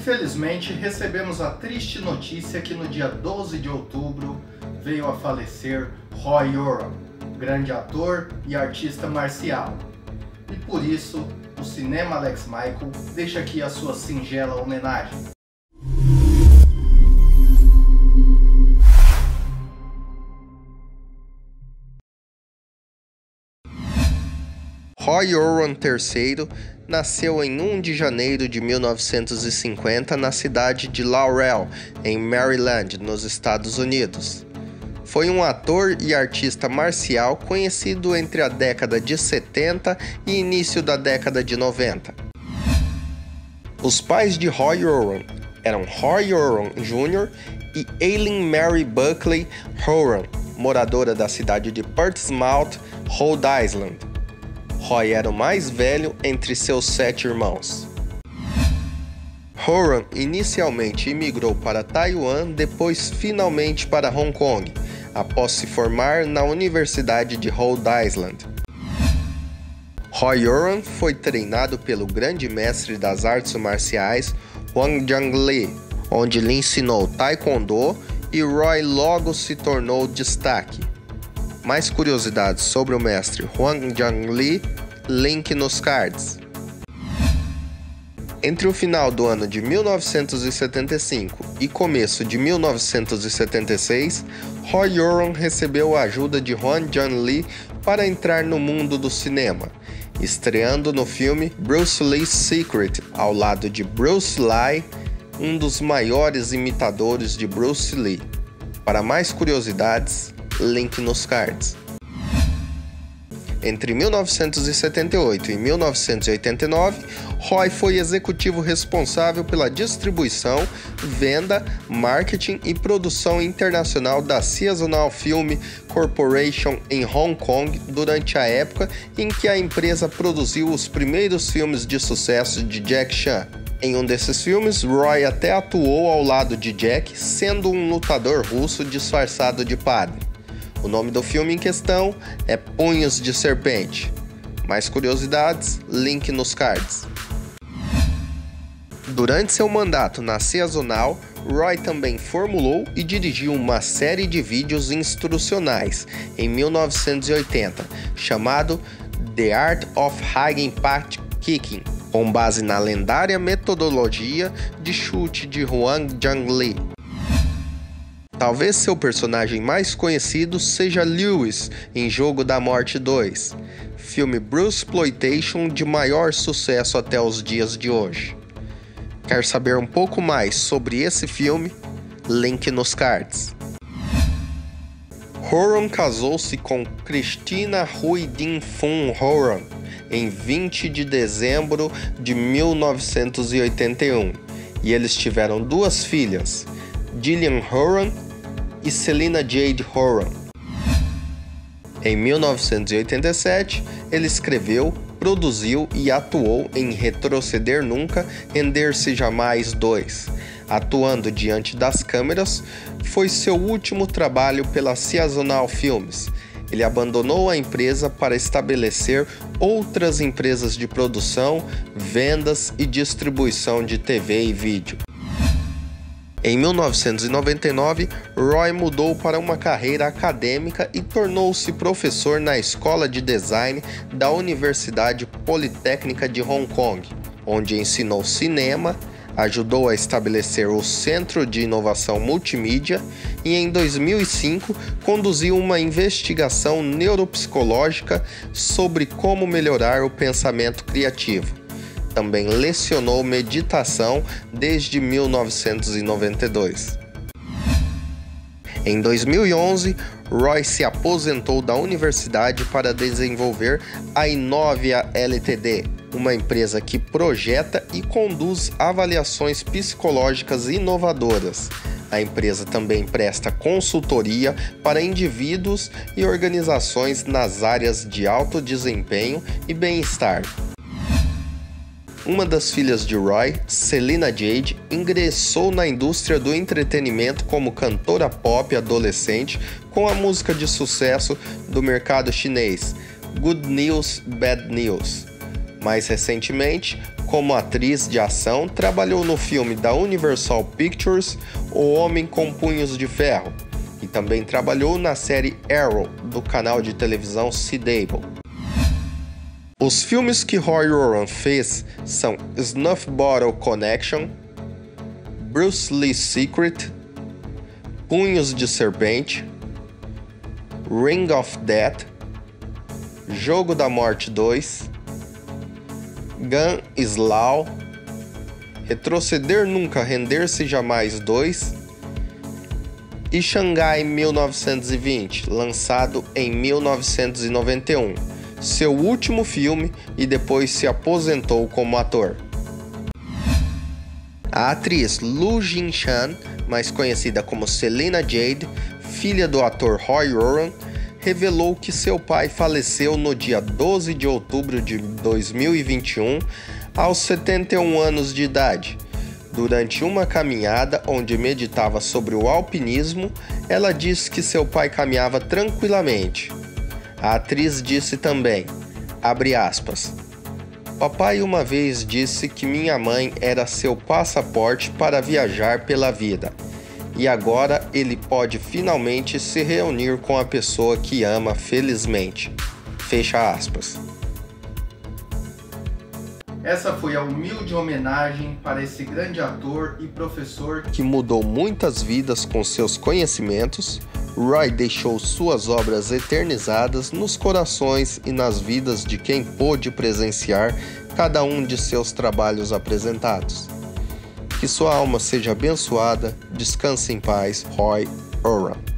Infelizmente, recebemos a triste notícia que no dia 12 de outubro veio a falecer Roy Oran, grande ator e artista marcial. E por isso, o Cinema Alex Michael deixa aqui a sua singela homenagem. Roy Oran III nasceu em 1 de janeiro de 1950 na cidade de Laurel, em Maryland, nos Estados Unidos. Foi um ator e artista marcial conhecido entre a década de 70 e início da década de 90. Os pais de Roy Oran eram Roy Oran Jr. e Eileen Mary Buckley Oran, moradora da cidade de Portsmouth, Rhode Island. Roy era o mais velho entre seus 7 irmãos. Oran inicialmente imigrou para Taiwan, depois finalmente para Hong Kong, após se formar na Universidade de Rhode Island. Roy Oran foi treinado pelo grande mestre das artes marciais Hwang Jung-lee, onde lhe ensinou Taekwondo e Roy logo se tornou destaque. Mais curiosidades sobre o mestre Hwang Jung-lee, link nos cards. Entre o final do ano de 1975 e começo de 1976, Roy Oran recebeu a ajuda de Hwang Jung-lee para entrar no mundo do cinema, estreando no filme Bruce Lee's Secret, ao lado de Bruce Lee, um dos maiores imitadores de Bruce Lee. Para mais curiosidades, link nos cards. Entre 1978 e 1989, Roy foi executivo responsável pela distribuição, venda, marketing e produção internacional da Seasonal Film Corporation em Hong Kong durante a época em que a empresa produziu os primeiros filmes de sucesso de Jack Chan. Em um desses filmes, Roy até atuou ao lado de Jack, sendo um lutador russo disfarçado de padre. O nome do filme em questão é Punhos de Serpente. Mais curiosidades, link nos cards. Durante seu mandato na Seasonal, Roy também formulou e dirigiu uma série de vídeos instrucionais em 1980, chamado The Art of High Impact Kicking, com base na lendária metodologia de chute de Hwang Jung-lee. Talvez seu personagem mais conhecido seja Lewis em Jogo da Morte 2, filme Bruceploitation de maior sucesso até os dias de hoje. Quer saber um pouco mais sobre esse filme? Link nos cards. Oran casou-se com Christina Hui Din Fung Oran em 20 de dezembro de 1981 e eles tiveram 2 filhas, Gillian Oran e Selina Jade Oran. Em 1987, ele escreveu, produziu e atuou em Retroceder Nunca, Render-se Jamais 2. Atuando diante das câmeras, foi seu último trabalho pela Seasonal Films. Ele abandonou a empresa para estabelecer outras empresas de produção, vendas e distribuição de TV e vídeo. Em 1999, Roy mudou para uma carreira acadêmica e tornou-se professor na Escola de Design da Universidade Politécnica de Hong Kong, onde ensinou cinema, ajudou a estabelecer o Centro de Inovação Multimídia e, em 2005, conduziu uma investigação neuropsicológica sobre como melhorar o pensamento criativo. Também lecionou meditação desde 1992. Em 2011, Roy se aposentou da universidade para desenvolver a Inovia Ltd, uma empresa que projeta e conduz avaliações psicológicas inovadoras. A empresa também presta consultoria para indivíduos e organizações nas áreas de alto desempenho e bem-estar. Uma das filhas de Roy, Selina Jade, ingressou na indústria do entretenimento como cantora pop adolescente com a música de sucesso do mercado chinês, Good News, Bad News. Mais recentemente, Como atriz de ação, trabalhou no filme da Universal Pictures, O Homem com Punhos de Ferro, e também trabalhou na série Arrow, do canal de televisão CW. Os filmes que Roy Oran fez são Snuff Bottle Connection, Bruce Lee's Secret, Punhos de Serpente, Ring of Death, Jogo da Morte 2, Gun Slaw, Retroceder Nunca, Render-se Jamais 2 e Xangai 1920, lançado em 1991, seu último filme, e depois se aposentou como ator. A atriz Lu Jin-chan, mais conhecida como Selina Jade, filha do ator Roy Oran, revelou que seu pai faleceu no dia 12 de outubro de 2021, aos 71 anos de idade. Durante uma caminhada onde meditava sobre o alpinismo, ela disse que seu pai caminhava tranquilamente. A atriz disse também, abre aspas, papai uma vez disse que minha mãe era seu passaporte para viajar pela vida. E agora ele pode finalmente se reunir com a pessoa que ama felizmente. Fecha aspas. Essa foi a humilde homenagem para esse grande ator e professor que mudou muitas vidas com seus conhecimentos. Roy deixou suas obras eternizadas nos corações e nas vidas de quem pôde presenciar cada um de seus trabalhos apresentados. Que sua alma seja abençoada, descanse em paz, Roy Oran.